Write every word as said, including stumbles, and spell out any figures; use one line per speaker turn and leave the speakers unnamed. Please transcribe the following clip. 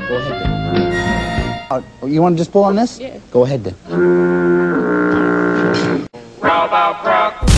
Go ahead then. Uh, you want to just pull on this?
Yeah.
Go ahead then.
How about rock?